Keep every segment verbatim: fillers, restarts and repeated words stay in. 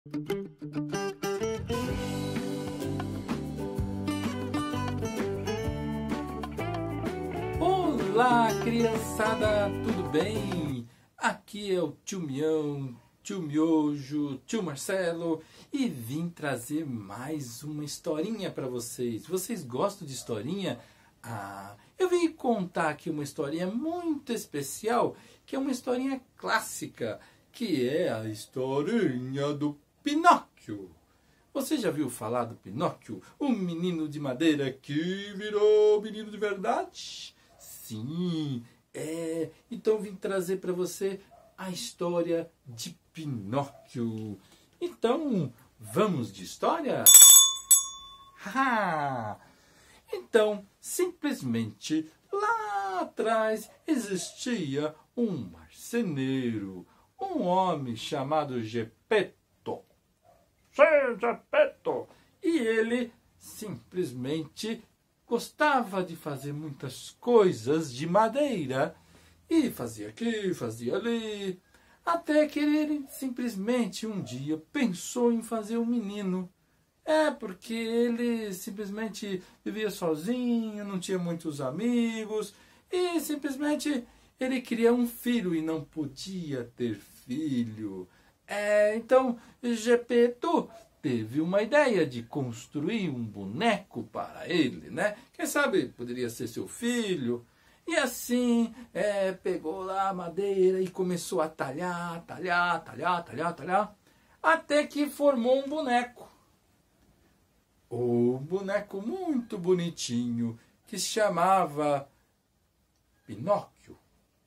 Olá, criançada, tudo bem? Aqui é o tio Mião, tio Miojo, tio Marcelo e vim trazer mais uma historinha para vocês. Vocês gostam de historinha? Ah, eu vim contar aqui uma historinha muito especial, que é uma historinha clássica, que é a historinha do Pinóquio. Você já viu falar do Pinóquio? O menino de madeira que virou menino de verdade? Sim, é. Então vim trazer para você a história de Pinóquio. Então, vamos de história? Ah! Então, simplesmente, lá atrás existia um marceneiro, um homem chamado Geppetto. Sim, Geppetto! E ele simplesmente gostava de fazer muitas coisas de madeira. E fazia aqui, fazia ali. Até que ele simplesmente um dia pensou em fazer um menino. É, porque ele simplesmente vivia sozinho, não tinha muitos amigos. E simplesmente ele queria um filho e não podia ter filho. É, então Geppetto teve uma ideia de construir um boneco para ele, né? Quem sabe poderia ser seu filho. E assim, é, pegou lá a madeira e começou a talhar, talhar, talhar, talhar, talhar, até que formou um boneco. Um boneco muito bonitinho, que se chamava Pinóquio.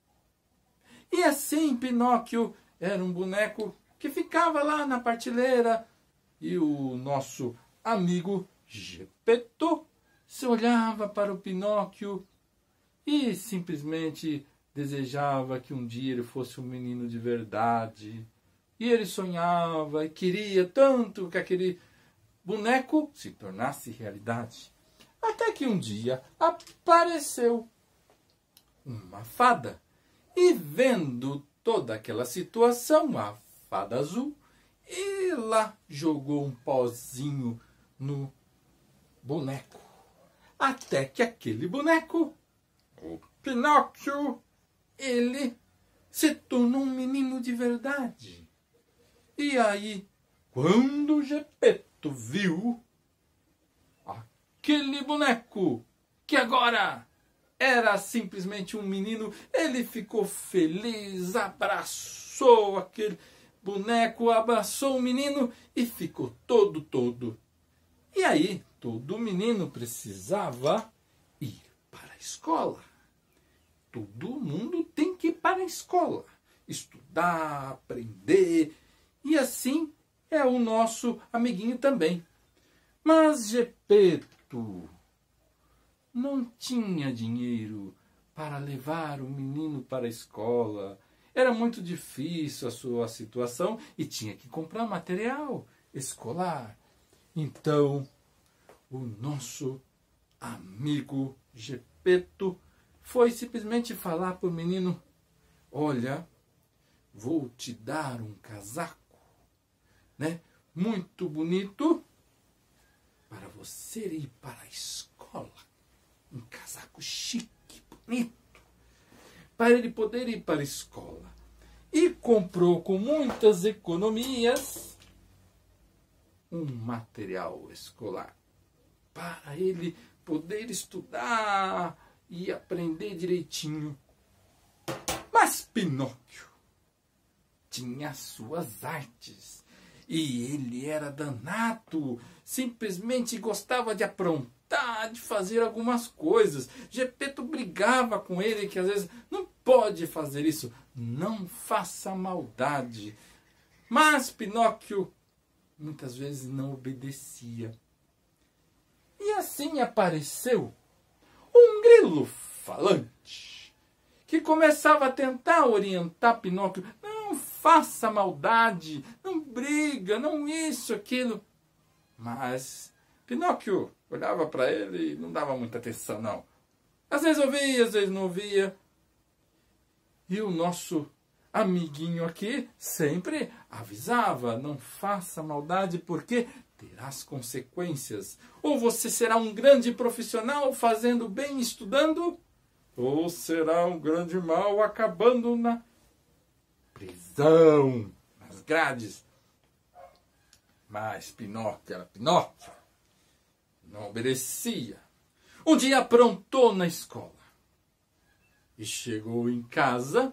E assim, Pinóquio era um boneco que ficava lá na prateleira. E o nosso amigo Geppetto se olhava para o Pinóquio e simplesmente desejava que um dia ele fosse um menino de verdade. E ele sonhava e queria tanto que aquele boneco se tornasse realidade. Até que um dia apareceu uma fada. E vendo toda aquela situação, a fada azul, e lá jogou um pozinho no boneco. Até que aquele boneco, o Pinóquio, ele se tornou um menino de verdade. E aí, quando Geppetto viu aquele boneco, que agora era simplesmente um menino, ele ficou feliz, abraçou aquele boneco, abraçou o menino e ficou todo, todo. E aí, todo menino precisava ir para a escola. Todo mundo tem que ir para a escola. Estudar, aprender. E assim é o nosso amiguinho também. Mas Geppetto não tinha dinheiro para levar o menino para a escola. Era muito difícil a sua situação e tinha que comprar material escolar. Então, o nosso amigo Geppetto foi simplesmente falar para o menino: olha, vou te dar um casaco, né, muito bonito para você ir para a escola. Um casaco chique, bonito, para ele poder ir para a escola. E comprou com muitas economias um material escolar para ele poder estudar e aprender direitinho. Mas Pinóquio tinha suas artes e ele era danado, simplesmente gostava de aprontar, de fazer algumas coisas. Geppetto brigava com ele que às vezes não pode fazer isso, não faça maldade. Mas Pinóquio muitas vezes não obedecia. E assim apareceu um grilo falante que começava a tentar orientar Pinóquio. Não faça maldade, não briga, não isso, aquilo. Mas Pinóquio olhava para ele e não dava muita atenção, não. Às vezes ouvia, às vezes não ouvia. E o nosso amiguinho aqui sempre avisava: não faça maldade porque terás consequências. Ou você será um grande profissional fazendo bem, estudando, ou será um grande mal acabando na prisão, nas grades. Mas Pinóquio era Pinóquio, não obedecia. Um dia aprontou na escola e chegou em casa.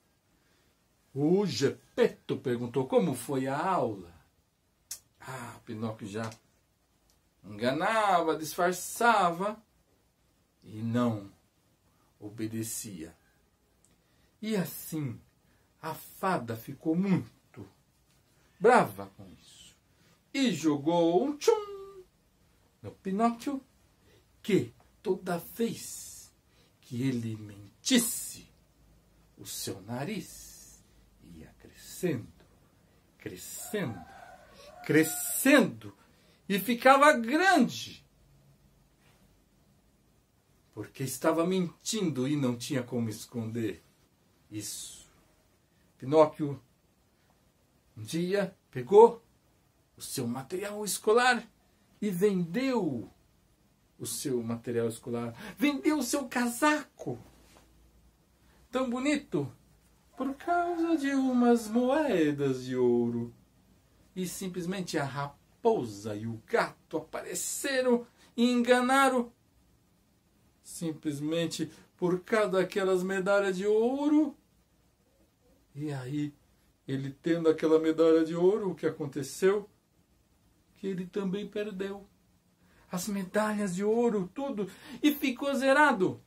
O Gepeto perguntou como foi a aula. Ah, Pinóquio já enganava, disfarçava e não obedecia. E assim a fada ficou muito brava com isso e jogou um tchum no Pinóquio, que toda vez que ele mentisse, o seu nariz ia crescendo, crescendo, crescendo e ficava grande, porque estava mentindo e não tinha como esconder isso. Pinóquio um dia pegou o seu material escolar e vendeu o seu material escolar, vendeu o seu casaco tão bonito por causa de umas moedas de ouro. E simplesmente a raposa e o gato apareceram e enganaram, simplesmente por causa daquelas medalhas de ouro. E aí, ele tendo aquela medalha de ouro, o que aconteceu? Que ele também perdeu as medalhas de ouro, tudo, e ficou zerado.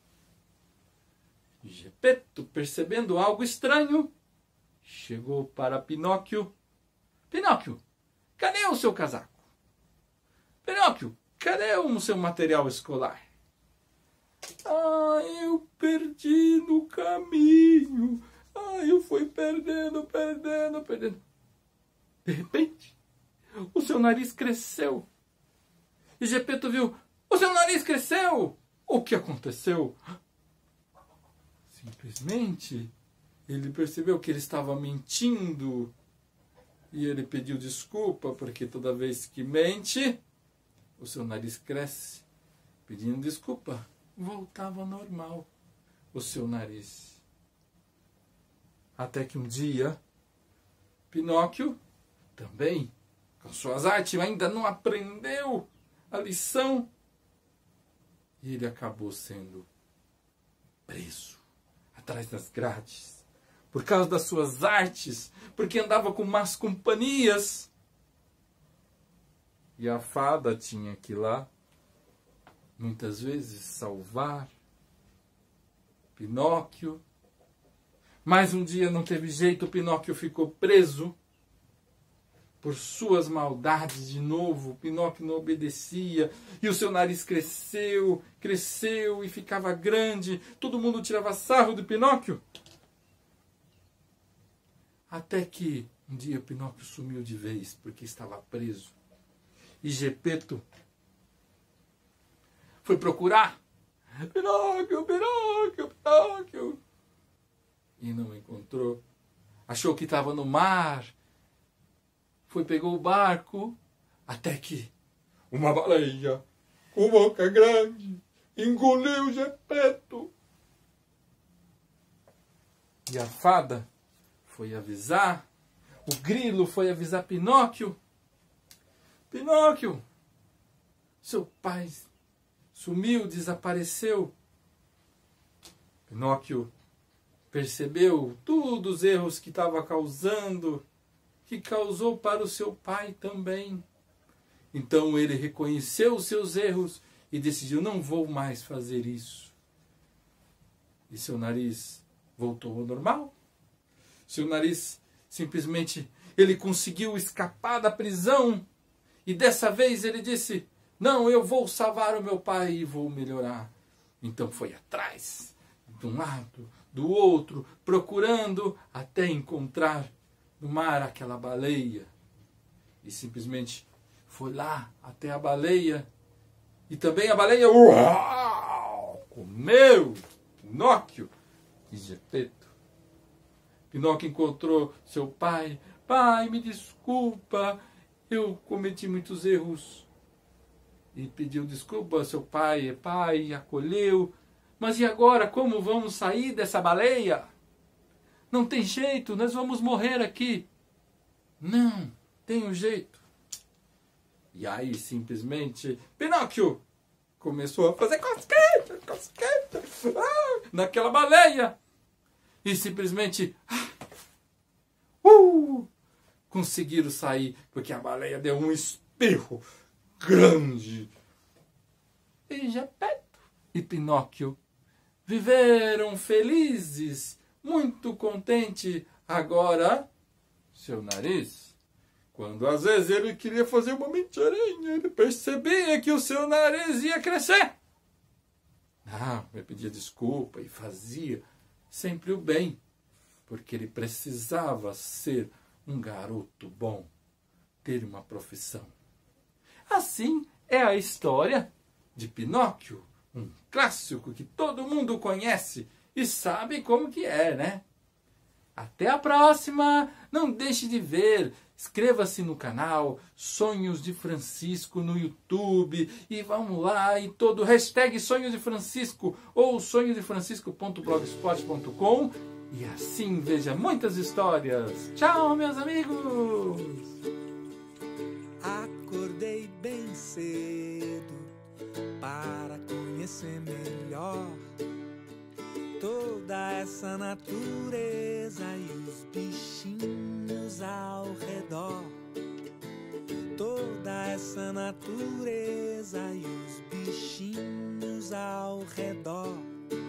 Gepeto, percebendo algo estranho, chegou para Pinóquio. Pinóquio, cadê o seu casaco? Pinóquio, cadê o seu material escolar? Ah, eu perdi no caminho. Ah, eu fui perdendo, perdendo, perdendo. De repente, o seu nariz cresceu. E Gepeto viu: o seu nariz cresceu! O que aconteceu? Simplesmente, ele percebeu que ele estava mentindo. E ele pediu desculpa, porque toda vez que mente, o seu nariz cresce. Pedindo desculpa, voltava ao normal o seu nariz. Até que um dia, Pinóquio também, com suas artes, ainda não aprendeu a lição. E ele acabou sendo preso atrás das grades por causa das suas artes, porque andava com más companhias. E a fada tinha que ir lá, muitas vezes, salvar Pinóquio. Mas um dia não teve jeito, Pinóquio ficou preso por suas maldades de novo. Pinóquio não obedecia e o seu nariz cresceu, cresceu e ficava grande. Todo mundo tirava sarro de Pinóquio. Até que um dia Pinóquio sumiu de vez porque estava preso. E Gepeto foi procurar Pinóquio, Pinóquio, Pinóquio. E não encontrou. Achou que estava no mar. Foi, pegou o barco, até que uma baleia com boca grande engoliu Gepeto. E a fada foi avisar, o grilo foi avisar Pinóquio. Pinóquio, seu pai sumiu, desapareceu. Pinóquio percebeu todos os erros que estava causando, que causou para o seu pai também. Então ele reconheceu os seus erros e decidiu: não vou mais fazer isso. E seu nariz voltou ao normal. Seu nariz, simplesmente, ele conseguiu escapar da prisão. E dessa vez ele disse: não, eu vou salvar o meu pai e vou melhorar. Então foi atrás, de um lado, do outro, procurando até encontrar no mar aquela baleia. E simplesmente foi lá até a baleia. E também a baleia, uau, comeu Pinóquio e Gepeto. Pinóquio encontrou seu pai. Pai, me desculpa, eu cometi muitos erros. E pediu desculpa ao seu pai. Pai, acolheu. Mas e agora, como vamos sair dessa baleia? Não tem jeito, nós vamos morrer aqui. Não, tem um jeito. E aí, simplesmente, Pinóquio começou a fazer cosqueta, cosqueta, ah, naquela baleia. E simplesmente, ah, uh, conseguiram sair, porque a baleia deu um espirro grande. E Gepeto e Pinóquio viveram felizes, muito contentes. Agora, seu nariz, quando às vezes ele queria fazer uma mentirinha, ele percebia que o seu nariz ia crescer. Ah, ele pedia desculpa e fazia sempre o bem, porque ele precisava ser um garoto bom, ter uma profissão. Assim é a história de Pinóquio, um clássico que todo mundo conhece e sabe como que é, né? Até a próxima! Não deixe de ver, inscreva-se no canal Sonhos de Francisco no YouTube e vamos lá e todo hashtag Sonhos de Francisco ou sonhos de francisco ponto blogspot ponto com e assim veja muitas histórias. Tchau, meus amigos! Acordei bem cedo para conhecer melhor toda essa natureza e os bichinhos ao redor. Toda essa natureza e os bichinhos ao redor.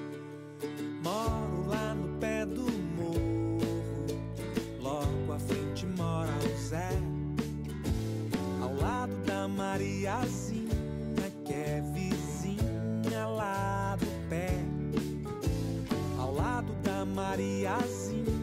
Moro lá no pé do morro, logo à frente mora o Zé, ao lado da Mariazinha, que é vizinha lá do pé. Ao lado da Mariazinha,